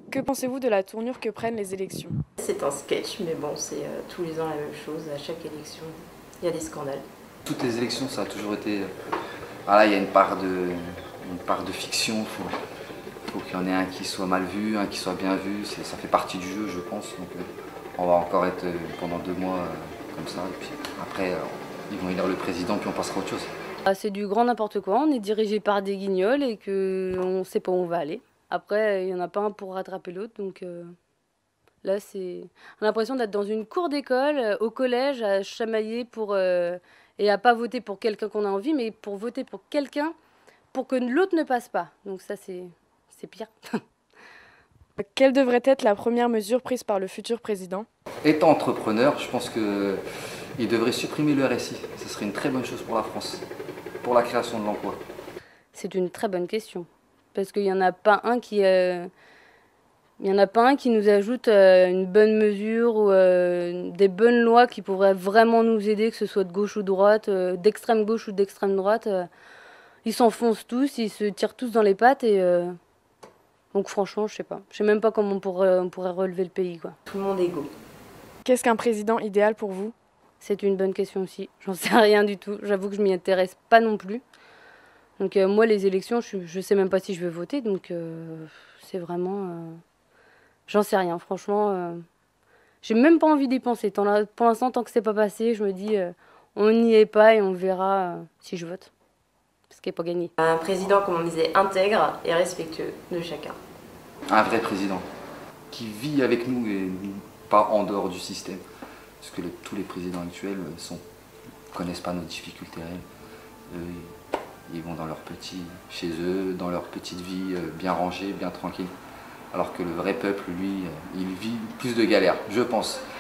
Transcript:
Que pensez-vous de la tournure que prennent les élections? C'est un sketch, mais bon, c'est tous les ans la même chose. À chaque élection, il y a des scandales. Toutes les élections, ça a toujours été. Voilà, il y a une part de fiction. Faut qu'il y en ait un qui soit mal vu, un qui soit bien vu. Ça fait partie du jeu, je pense. Donc, on va encore être pendant 2 mois comme ça. Et puis après, ils vont élire le président, puis on passera à autre chose. C'est du grand n'importe quoi. On est dirigé par des guignols et qu'on ne sait pas où on va aller. Après, il n'y en a pas un pour rattraper l'autre. Donc là, on a l'impression d'être dans une cour d'école, au collège, à chamailler et à pas voter pour quelqu'un qu'on a envie, mais pour voter pour quelqu'un pour que l'autre ne passe pas. Donc ça, c'est pire. Quelle devrait être la première mesure prise par le futur président? Étant entrepreneur, je pense qu'il devrait supprimer le RSI. Ce serait une très bonne chose pour la France, pour la création de l'emploi. C'est une très bonne question. Parce qu'il n'y en a pas un qui... Il n'y en a pas un qui nous ajoute une bonne mesure ou des bonnes lois qui pourraient vraiment nous aider, que ce soit de gauche ou de droite, d'extrême gauche ou d'extrême droite. Ils s'enfoncent tous, ils se tirent tous dans les pattes et donc franchement, je sais pas. Je sais même pas comment on pourrait relever le pays, quoi. Tout le monde est égaux. Qu'est-ce qu'un président idéal pour vous? C'est une bonne question aussi. J'en sais rien du tout. J'avoue que je m'y intéresse pas non plus. Donc moi, les élections, je sais même pas si je vais voter. Donc c'est vraiment... J'en sais rien, franchement. J'ai même pas envie d'y penser. Pour l'instant, tant que c'est pas passé, je me dis on n'y est pas et on verra si je vote. Ce qui n'est pas gagné. Un président, comme on disait, intègre et respectueux de chacun. Un vrai président qui vit avec nous et pas en dehors du système. Parce que tous les présidents actuels ne connaissent pas nos difficultés réelles. Ils vont dans chez eux, dans leur petite vie bien rangée, bien tranquille. Alors que le vrai peuple, lui, il vit plus de galères, je pense.